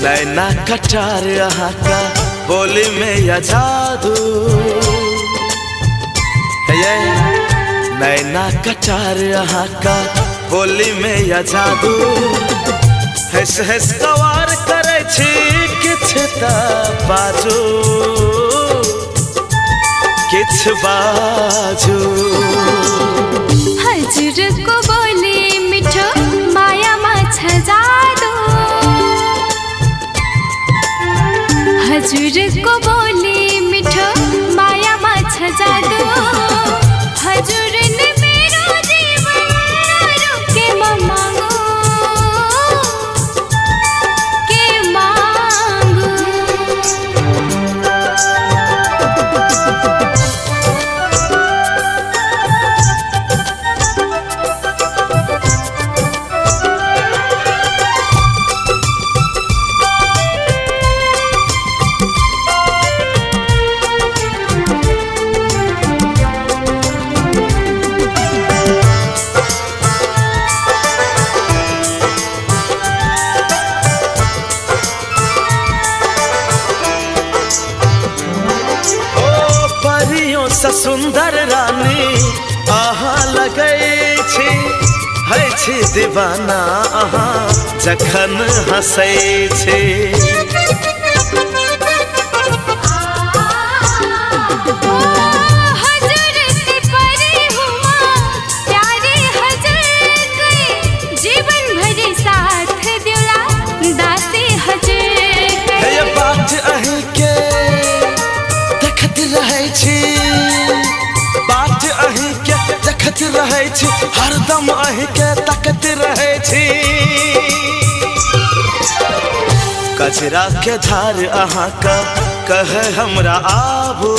नैना कटार यहाँ का बोली में या जादू है। नैना कटार यहाँ का बोली में या जादू हंस हंस कवार करे छी किछ ता बाजू किछ बाजू। हजूर को बोले मिठो माया माछ जादू। हजूर को बोले मिठो माया माछ जादू। हजूर ने मेरो जीवन के मांगो के मांगो। सुंदर रानी आहा लगै छी है छी दीवाना आहा जखन हंसै छी। जीवन भर साथ दिला दासी हजूर बात अहीं के देखत रहै छी। बात अहीं के देखत रहै छी हरदम अहीं के तकत रहै छी। कजरा के धार अहाँ का कहे हमरा आबू।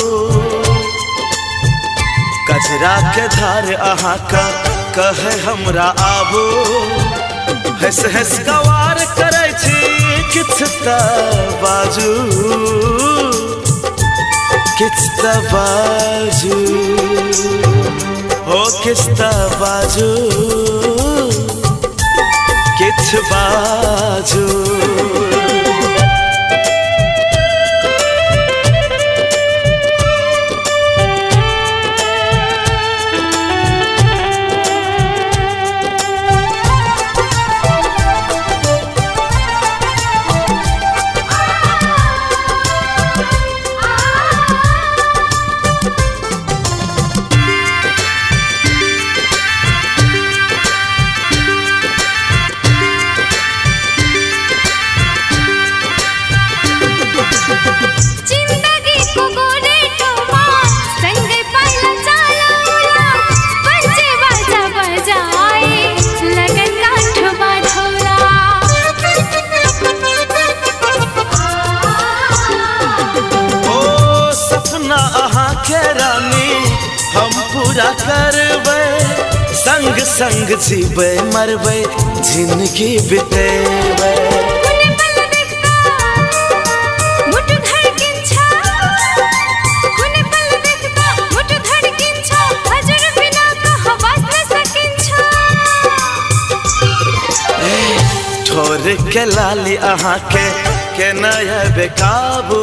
कजरा के धार अहाँ का कहे हमरा आबू। हंस हंस गवार करे छी किछ ता बाजू किछ ता बाजू हो किछ ता बाजू किछ बाजू। पूरा करबै संग संग जीबै मरबै जिंदगी बितेबै। ठोर के लाली अहाँ के नया बेकाबू।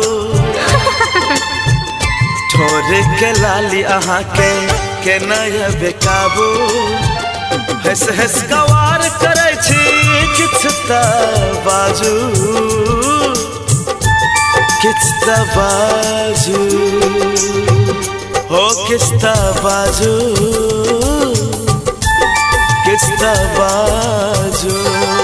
ठोर के लाली अहाँ के नया बेकाबू। हंस हंस गवार करे छी किछ ता बाजू किछ ता बाजू हो किछ ता बाजू किछ ता बाजू।